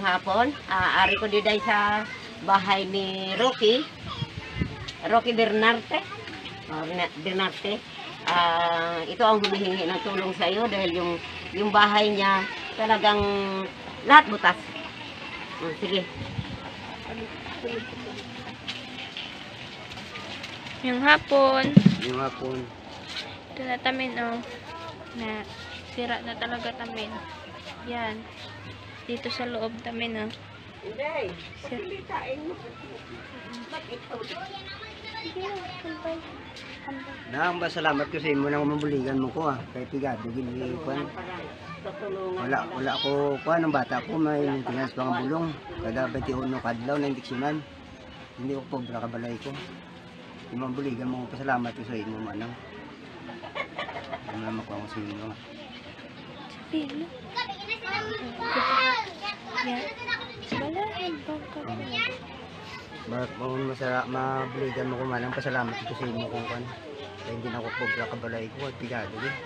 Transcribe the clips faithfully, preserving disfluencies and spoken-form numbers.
magandang hapon. Uh, ari ko diday sa bahay ni Rocky. Rocky Bernarte. Uh, Bernarte. Uh, ito ang humihingi ng tulong sa iyo dahil yung yung bahay niya talagang lahat butas. Uh, sige. Yung hapon. Yung hapon. Ito na tamin, oh. Na sira na talaga tamin. Yan. Dito sa loob tamin, oh. Hindi. Nang ba salamat ko sa imo nang mabuligan mo ko ah. Kay tigado gini kuan. Wala wala ko kuan ng bata ko may maintenance pang bulong. Kada batiuno kadlaw na indiksyonan. Hindi ko pobra kabalay ko. Imo mabuligan mo pasalamat ko sa imo manang. Ano mo ko sa imo nga. Pilo. Yan. Balahin bang Bakit mo masarap mabuligan mo ko manang pasalamat ko sa imo kung kuan. Kaya hindi na ako pobra kabalay ko at tigado din.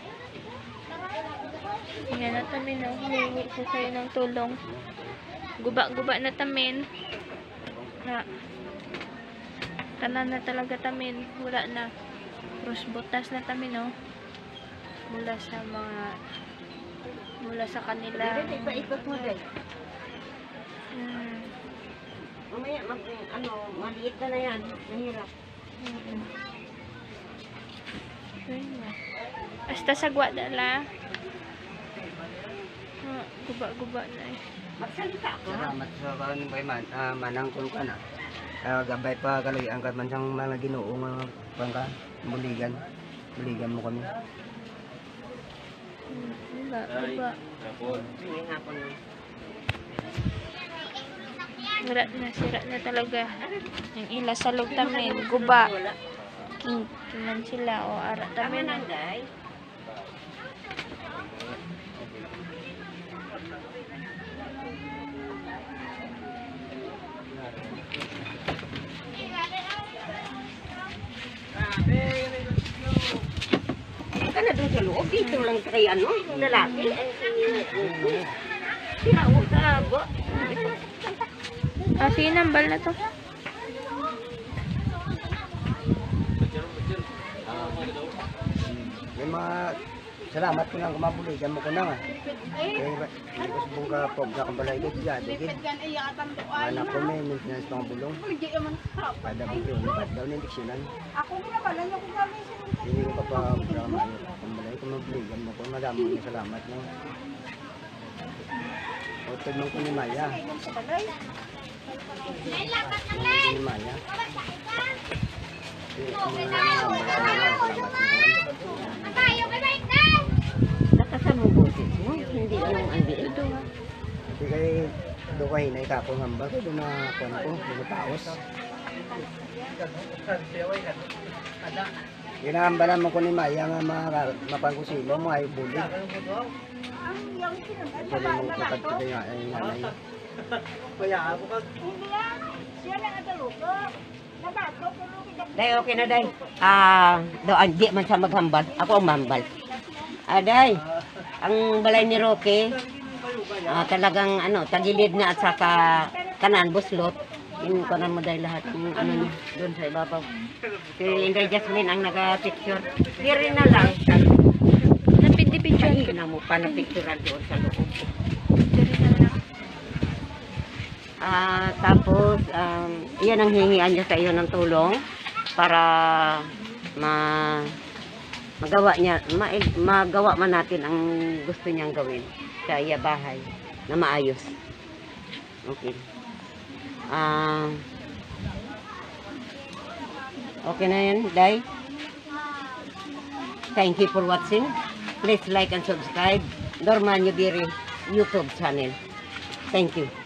Yan na tamin, oh. Humingi ko sa'yo ng tulong. Guba-guba na tamin. Na. Tanan na talaga tamin. Wala na. Cross butas na tamin, oh. Mula sa mga mula sa kanila. Ipa-ikot mo day. Hmm. Mamaya mag ano, maliit na na yan. Mahirap. Mm-hmm. Basta sagwa dala. Ah, guba-guba na eh. Magsalita ka. Salamat sa kanin kay man, ah, manang kun ka na. Ah, gabay pa kaloy ang man sang mga Ginoo nga kuan ka, buligan. Buligan mo kami. Hmm, guba, guba. Sige hapon mo. Sira na, sira na talaga. Yung ila sa loob tamin, guba. King, kingan sila o ara tamin. Tama day. Ka na doon sa loob. Dito lang kay ano, yung lalaki. Sira ko sa abo. Ah, sige, nambal na to. May mga salamat ko nang kumabuligan mo ko na nga. Kaya hindi ko subong ka pobra kabalay ko tigado gid. Anak ko may maintenance pang bulong. Kada video ni daw ni indiksyonan. Ako ginabalan niyo kung kami sa Hindi ko pa pa drama kabalay ko mabuligan mo ko madamo ni salamat no. Otod mo ko ni Maya. Ni Maya. Nakasamubutin mo. Hindi yung andi. Ito nga. Kasi kay do kay na ikako hamba ko do na kuan ko, do taos. Ginahambalan mo ko ni Maya nga mapangkusilo mo ay bulig. Pwede mo kapag ko nga ay nanay. hindi yan. Siya lang ang taluto. Nabato, pero Day, okay na day. Ah, doon, di man siya maghambal. Ako ang mahambal. Ah, day. Ang balay ni Roque, ah, talagang ano, tagilid na at saka kanan, buslot. Yung kanan mo day lahat. Yung ano niya, doon sa ibabaw. Si Inday Jasmine ang nag-picture. Di rin na lang. Napindi-picture. Ay, na mo pa na picturean doon sa loob. Diri na lang. Ah, tapos, um, iyan ang hingian niya sa iyo ng tulong para ma magawa niya, ma, magawa man natin ang gusto niyang gawin sa iya bahay na maayos. Okay. Ah, okay na yan, Day. Thank you for watching. Please like and subscribe Norman Yubiri YouTube channel. Thank you.